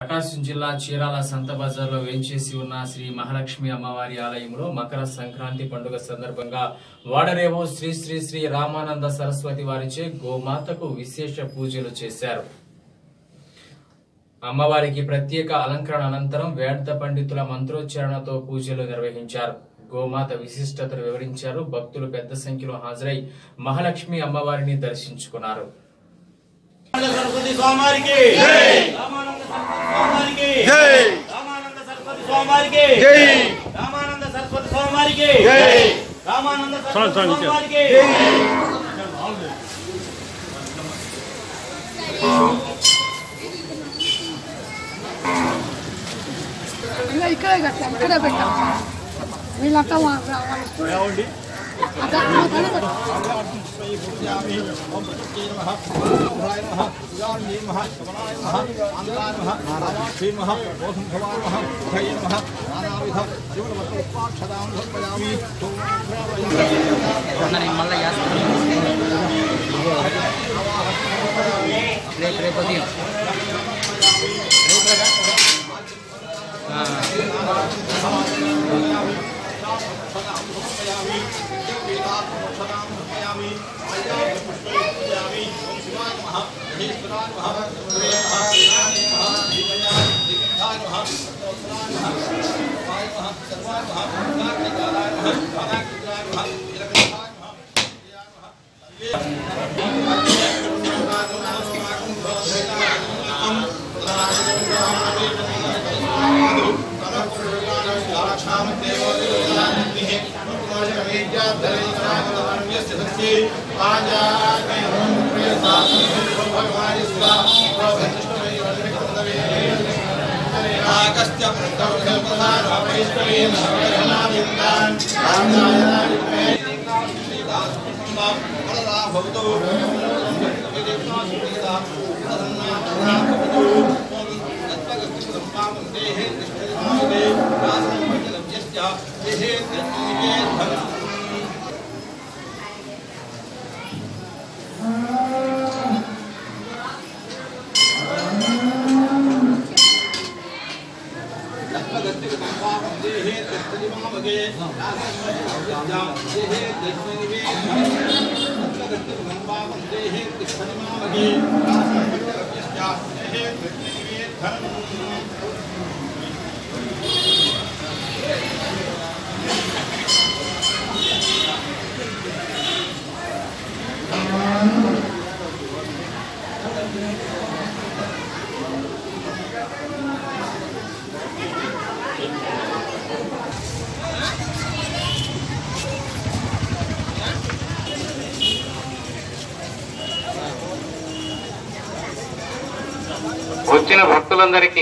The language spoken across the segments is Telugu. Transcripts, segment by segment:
ప్రకాశం జిల్లా చీరాల సంత బజార్లో వేంచేసి ఉన్న శ్రీ మహాలక్ష్మి అమ్మవారి ఆలయంలో మకర సంక్రాంతి పండుగ సందర్భంగా వాడరేవో శ్రీ శ్రీ శ్రీ రామానంద సరస్వతి వారిచే గోమాతకు విశేష పూజలు చేశారు. అమ్మవారికి ప్రత్యేక అలంకరణ అనంతరం వేద పండితుల మంత్రోచ్చారణతో పూజలు నిర్వహించారు. గోమాత విశిష్టతను వివరించారు. భక్తులు పెద్ద సంఖ్యలో హాజరై మహాలక్ష్మి అమ్మవారిని దర్శించుకున్నారు. सरस्वती स्वामी की जय, रामानंद सरस्वती की जय, रामानंद सरस्वती स्वामी की जय, रामानंद सरस्वती स्वामी की जय, रामानंद सरस्वती स्वामी की जय। ఇంకా ఇక్కడే కట్టాం, ఇక్కడే పెట్టాం. వీళ్ళంతా వచ్చిన భక్తులందరికీ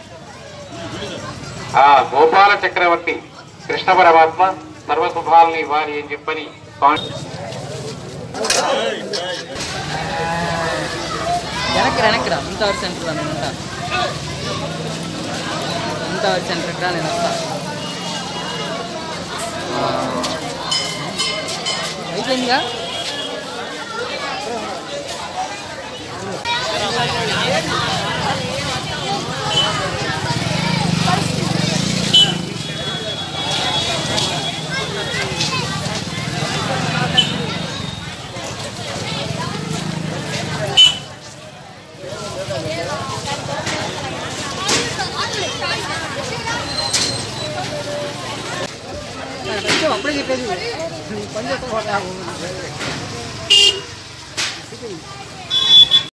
ఆ గోపాల చక్రవర్తి కృష్ణ పరమాత్మ సర్వశుభాలని ఇవ్వాలి అని చెప్పని వెనక్కిరా ముంతవర్ సెంటర్ రా, నేను ముంతవర్ సెంటర్కి రా, నేను వస్తా. అయిపోయిందిగా అప్పుడే చెప్పేది పని చేస్తా.